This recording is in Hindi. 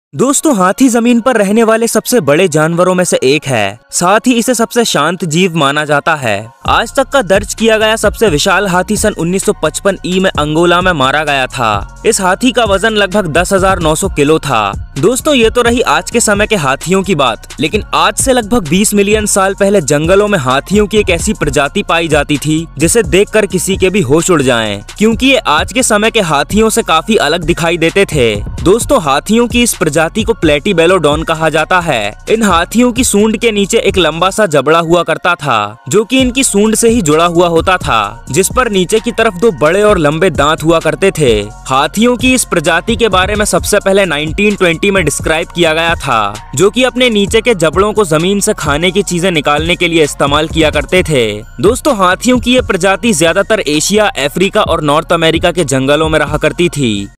दोस्तों, हाथी जमीन पर रहने वाले सबसे बड़े जानवरों में से एक है। साथ ही इसे सबसे शांत जीव माना जाता है। आज तक का दर्ज किया गया सबसे विशाल हाथी सन 1955 ई में अंगोला में मारा गया था। इस हाथी का वजन लगभग 10,900 किलो था। दोस्तों, ये तो रही आज के समय के हाथियों की बात, लेकिन आज से लगभग 20 मिलियन साल पहले जंगलों में हाथियों की एक ऐसी प्रजाति पाई जाती थी जिसे देखकर किसी के भी होश उड़ जाएं, क्योंकि ये आज के समय के हाथियों से काफी अलग दिखाई देते थे। दोस्तों, हाथियों की इस प्रजाति को प्लेटिबेलोडॉन कहा जाता है। इन हाथियों की सूंड के नीचे एक लंबा सा जबड़ा हुआ करता था, जो कि इनकी सूंड से ही जुड़ा हुआ होता था, जिस पर नीचे की तरफ दो बड़े और लंबे दांत हुआ करते थे। हाथियों की इस प्रजाति के बारे में सबसे पहले 1920 में डिस्क्राइब किया गया था, जो कि अपने नीचे के जबड़ों को जमीन से खाने की चीजें निकालने के लिए इस्तेमाल किया करते थे। दोस्तों, हाथियों की ये प्रजाति ज्यादातर एशिया, अफ्रीका और नॉर्थ अमेरिका के जंगलों में रहा करती थी।